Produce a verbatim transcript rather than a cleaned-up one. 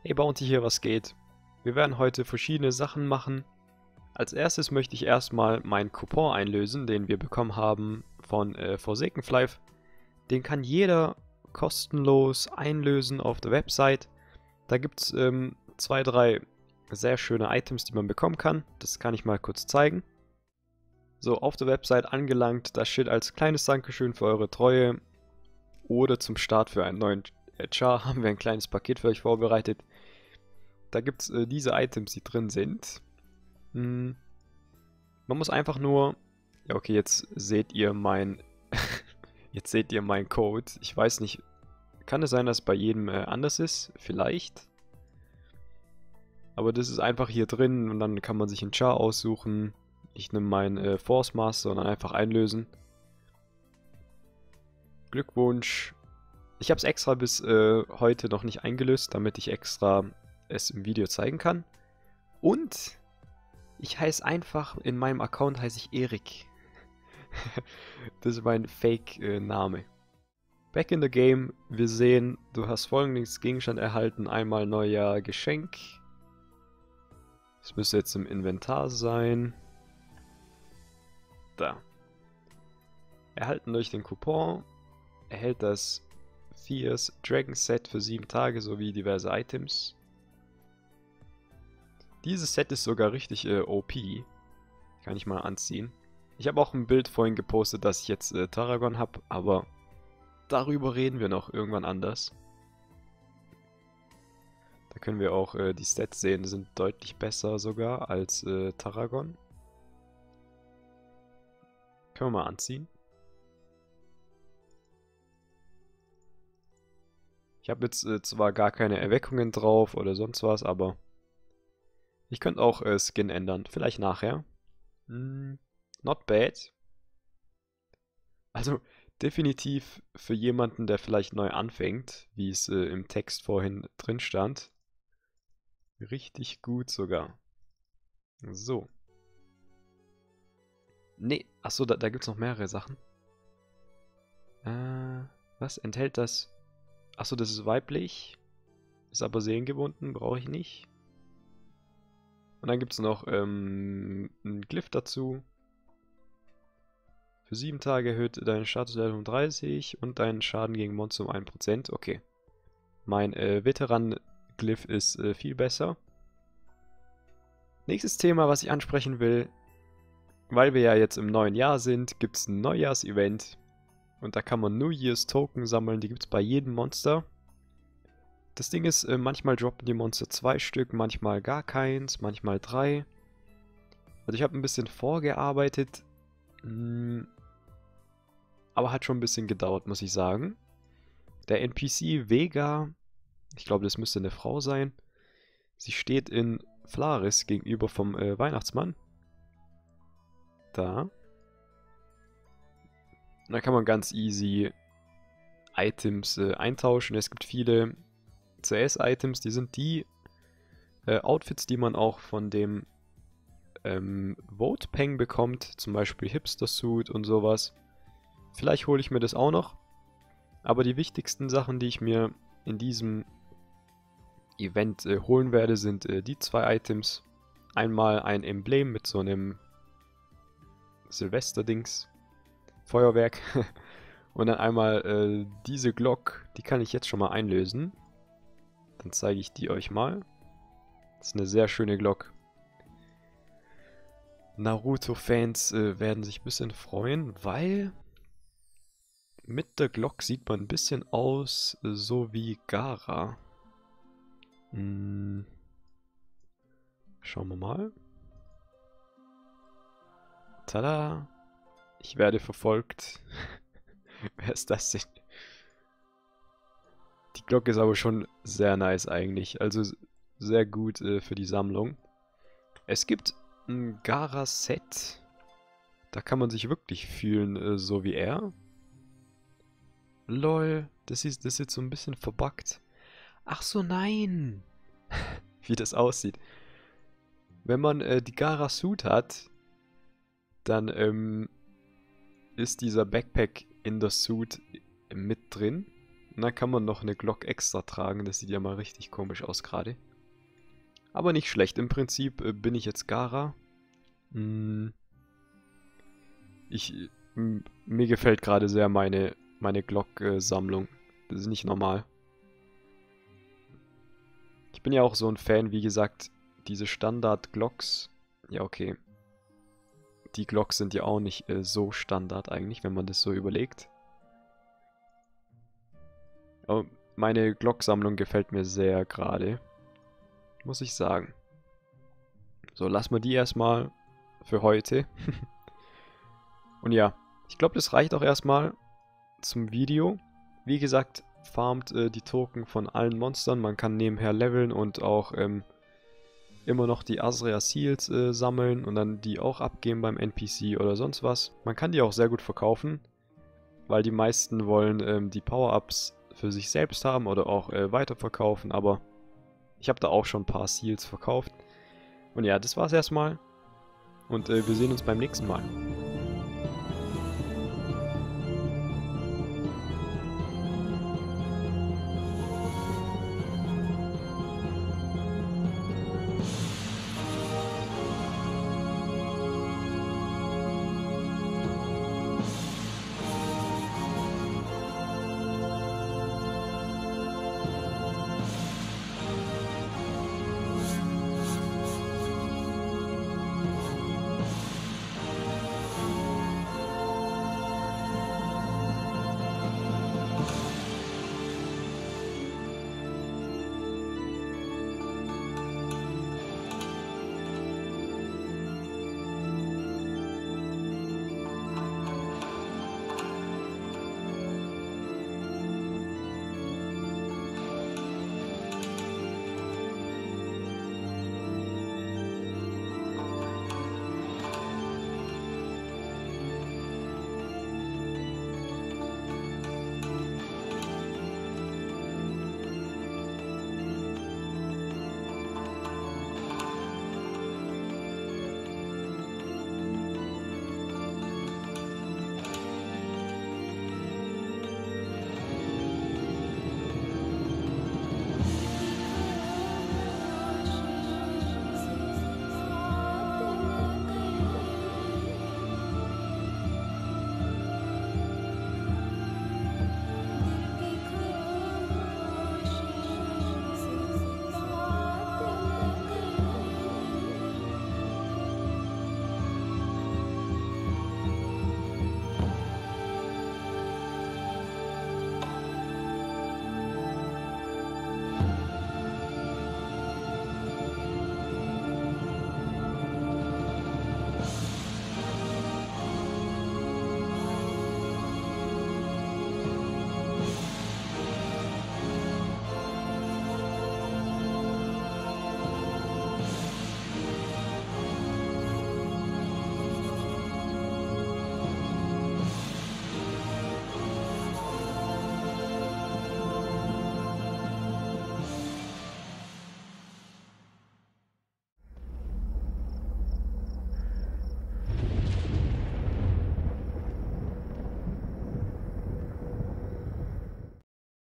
Hey Bounty hier, was geht? Wir werden heute verschiedene Sachen machen. Als erstes möchte ich erstmal meinen Coupon einlösen, den wir bekommen haben von äh, Forsaken Flive. Den kann jeder kostenlos einlösen auf der Website. Da gibt es ähm, zwei, drei sehr schöne Items, die man bekommen kann. Das kann ich mal kurz zeigen. So, auf der Website angelangt, da steht als kleines Dankeschön für eure Treue oder zum Start für einen neuen Char haben wir ein kleines Paket für euch vorbereitet. Da gibt es äh, diese Items, die drin sind. Hm. Man muss einfach nur... Ja, okay, jetzt seht ihr mein... jetzt seht ihr meinen Code. Ich weiß nicht... Kann es sein, dass es bei jedem äh, anders ist? Vielleicht. Aber das ist einfach hier drin und dann kann man sich einen Char aussuchen. Ich nehme meinen äh, Force Master und dann einfach einlösen. Glückwunsch. Ich habe es extra bis äh, heute noch nicht eingelöst, damit ich extra es im Video zeigen kann. Und ich heiße einfach, in meinem Account heiße ich Erik. Das ist mein Fake-Name. Äh, Back in the game, wir sehen, du hast folgendes Gegenstand erhalten, einmal Neujahr Geschenk. Das müsste jetzt im Inventar sein. Da. Erhalten durch den Coupon, erhält das Fierce Dragon Set für sieben Tage sowie diverse Items. Dieses Set ist sogar richtig äh, O P. Kann ich mal anziehen. Ich habe auch ein Bild vorhin gepostet, dass ich jetzt äh, Tarragon habe, aber darüber reden wir noch irgendwann anders. Da können wir auch äh, die Stats sehen, die sind deutlich besser sogar als äh, Tarragon. Können wir mal anziehen. Ich habe jetzt äh, zwar gar keine Erweckungen drauf oder sonst was, aber ich könnte auch äh, Skin ändern. Vielleicht nachher. Hm, not bad. Also definitiv für jemanden, der vielleicht neu anfängt, wie es äh, im Text vorhin drin stand. Richtig gut sogar. So. Nee, achso, da, da gibt es noch mehrere Sachen. Äh, was enthält das? Achso, das ist weiblich. Ist aber seelengebunden, brauche ich nicht. Und dann gibt es noch ähm, einen Glyph dazu. Für sieben Tage erhöht deine Statuslevel um dreißig und deinen Schaden gegen Monster um ein Prozent. Okay. Mein äh, Veteran-Glyph ist äh, viel besser. Nächstes Thema, was ich ansprechen will. Weil wir ja jetzt im neuen Jahr sind, gibt es ein Neujahrs-Event. Und da kann man New Year's Token sammeln. Die gibt es bei jedem Monster. Das Ding ist, äh, manchmal droppen die Monster zwei Stück, manchmal gar keins, manchmal drei. Also ich habe ein bisschen vorgearbeitet. Mh, aber hat schon ein bisschen gedauert, muss ich sagen. Der N P C Vega, ich glaube, das müsste eine Frau sein. Sie steht in Flaris gegenüber vom äh, Weihnachtsmann. Da. Und da kann man ganz easy Items äh, eintauschen. Es gibt viele C S-Items, die sind die äh, Outfits, die man auch von dem ähm, Vote Peng bekommt. Zum Beispiel Hipster Suit und sowas. Vielleicht hole ich mir das auch noch. Aber die wichtigsten Sachen, die ich mir in diesem Event äh, holen werde, sind äh, die zwei Items. Einmal ein Emblem mit so einem Silvester-Dings, Feuerwerk. Und dann einmal äh, diese Glock, die kann ich jetzt schon mal einlösen. Dann zeige ich die euch mal. Das ist eine sehr schöne Glock. Naruto-Fans äh, werden sich ein bisschen freuen, weil mit der Glock sieht man ein bisschen aus, äh, so wie Gaara. Hm. Schauen wir mal. Tada! Ich werde verfolgt. Wer ist das denn? Die Glocke ist aber schon sehr nice eigentlich. Also sehr gut äh, für die Sammlung. Es gibt ein Gaara-Set. Da kann man sich wirklich fühlen, äh, so wie er. Lol, das ist, das ist jetzt so ein bisschen verbuggt. Ach so, nein! Wie das aussieht. Wenn man äh, die Gaara-Suit hat, dann ähm, ist dieser Backpack in der Suit mit drin. Und dann kann man noch eine Glock extra tragen. Das sieht ja mal richtig komisch aus gerade. Aber nicht schlecht. Im Prinzip äh, bin ich jetzt Gara. Hm. Ich, m, mir gefällt gerade sehr meine, meine Glock-Sammlung. Das ist nicht normal. Ich bin ja auch so ein Fan, wie gesagt, diese Standard-Glocks. Ja, okay. Die Glocks sind ja auch nicht äh, so Standard eigentlich, wenn man das so überlegt. Oh, meine Glock-Sammlung gefällt mir sehr gerade. Muss ich sagen. So, lassen wir die erstmal für heute. Und ja, ich glaube, das reicht auch erstmal zum Video. Wie gesagt, farmt äh, die Token von allen Monstern. Man kann nebenher leveln und auch ähm, immer noch die Azrea Seals äh, sammeln und dann die auch abgeben beim N P C oder sonst was. Man kann die auch sehr gut verkaufen, weil die meisten wollen ähm, die Power-Ups für sich selbst haben oder auch äh, weiterverkaufen, aber ich habe da auch schon ein paar Seals verkauft. Und ja, das war's erstmal und äh, wir sehen uns beim nächsten Mal.